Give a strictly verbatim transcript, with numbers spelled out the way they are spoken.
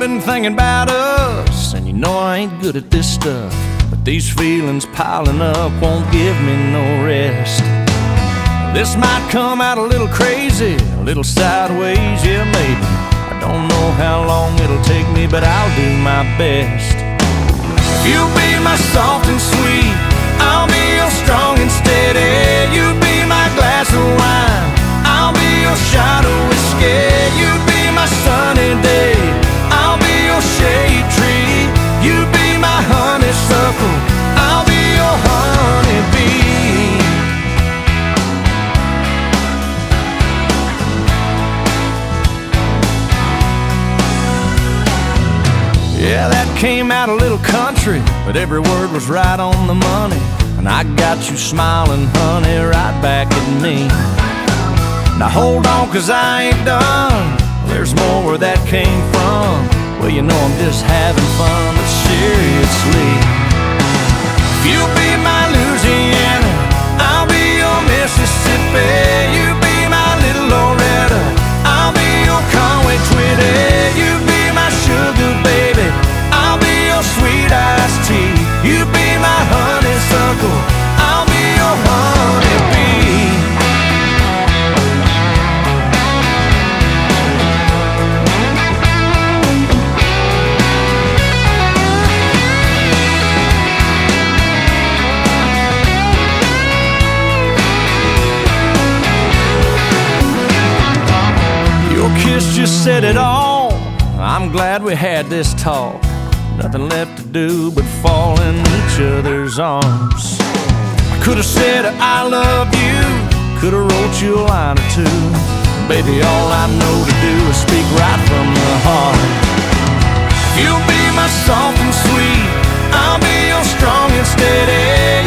been thinking about us, and you know I ain't good at this stuff, but these feelings piling up won't give me no rest. This might come out a little crazy, a little sideways, yeah maybe. I don't know how long it'll take me, but I'll do my best. If you'll be my soft and sweet, I'll be your strong and steady. You be my glass of wine, I'll be your shot of whiskey. You be my sunny day, I'll be your shade tree. You be my honeysuckle, I'll be your honeybee. Yeah, that came out a little country, but every word was right on the money. And I got you smiling, honey, right back at me. Now hold on, cause I ain't done. There's more where that came from. Well, you know I'm just having fun, but seriously. If you be my Louisiana, I'll be your Mississippi. You be my little Loretta, I'll be your Conway Twitty. You be my sugar baby, I'll be your sweet iced tea. You be my honeysuckle, I'll be your honeybee. Your kiss just said it all. I'm glad we had this talk. Nothing left to do but fall in each other's arms. I could've said I love you, could've wrote you a line or two. Baby, all I know to do is speak right from the heart. You'll be my soft and sweet, I'll be your strong and steady.